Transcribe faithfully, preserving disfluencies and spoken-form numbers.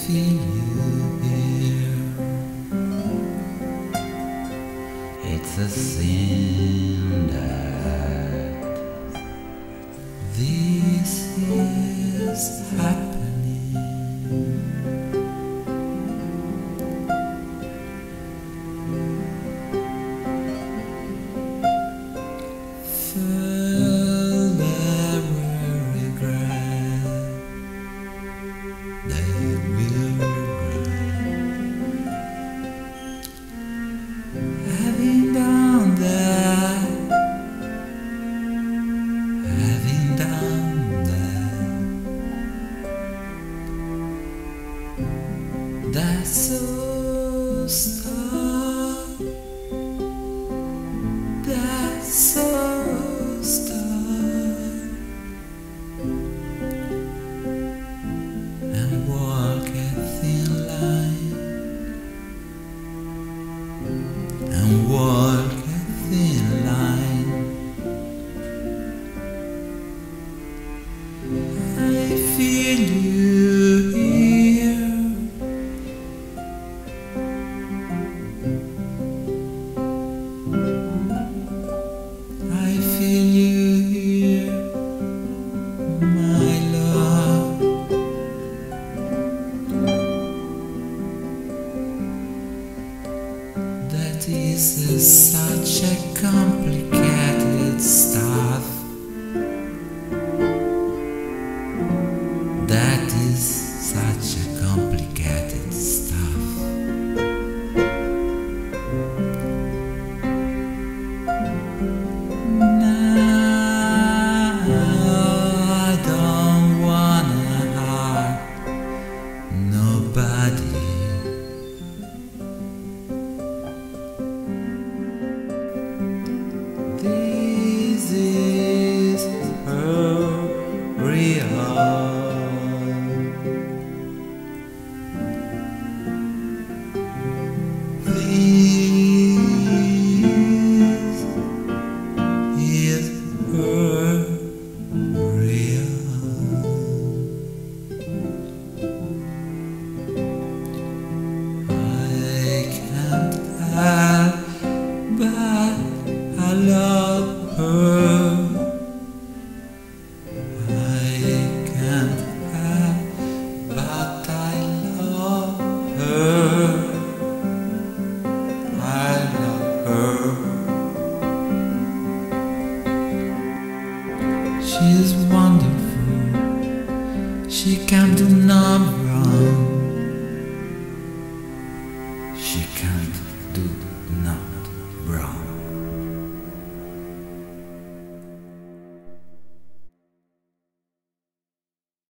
feel you here. It's a sin that this is happening. Further regret, they will regret having done that, having done that. That's so stop, that's so stop, and walk a thin line, and walk a thin line. I feel you here. I feel you here, my love. That is uh, such a complicated stuff. That is such a complicated stuff. Now I don't wanna hurt nobody. This is her real. This is her real. I can't help but I love her. I can't help but I love her. I love her. She is wonderful. She can't do no wrong. She can't do no